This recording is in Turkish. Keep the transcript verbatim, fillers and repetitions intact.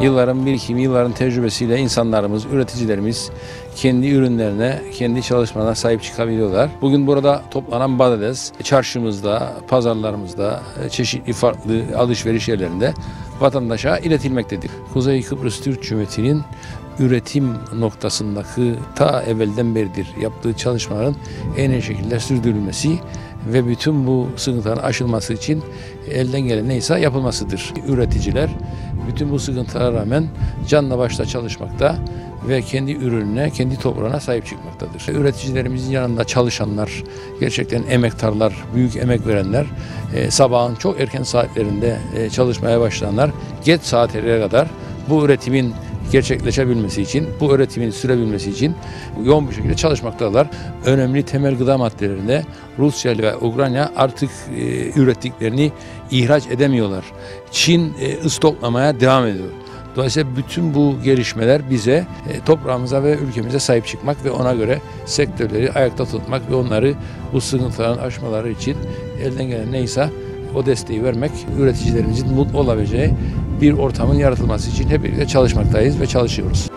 Yılların birikimi, yılların tecrübesiyle insanlarımız, üreticilerimiz kendi ürünlerine, kendi çalışmalarına sahip çıkabiliyorlar. Bugün burada toplanan badades çarşımızda, pazarlarımızda, çeşitli farklı alışveriş yerlerinde vatandaşa iletilmektedir. Kuzey Kıbrıs Türk Cumhuriyeti'nin üretim noktasındaki ta evvelden beridir yaptığı çalışmaların en iyi şekilde sürdürülmesi ve bütün bu sıkıntıların aşılması için elden gelen neyse yapılmasıdır. Üreticiler bütün bu sıkıntılara rağmen canla başla çalışmakta ve kendi ürününe, kendi toprağına sahip çıkmaktadır. Üreticilerimizin yanında çalışanlar, gerçekten emektarlar, büyük emek verenler, e, sabahın çok erken saatlerinde e, çalışmaya başlayanlar, geç saatlere kadar bu üretimin gerçekleşebilmesi için, bu üretimin sürebilmesi için yoğun bir şekilde çalışmaktalar. Önemli temel gıda maddelerinde Rusya ve Ukrayna artık e, ürettiklerini ihraç edemiyorlar. Çin e, stoklamaya devam ediyor. Dolayısıyla bütün bu gelişmeler bize e, toprağımıza ve ülkemize sahip çıkmak ve ona göre sektörleri ayakta tutmak ve onları bu sıkıntıların aşmaları için elden gelen neyse o desteği vermek, üreticilerimizin mutlu olabileceği bir ortamın yaratılması için hep birlikte çalışmaktayız ve çalışıyoruz.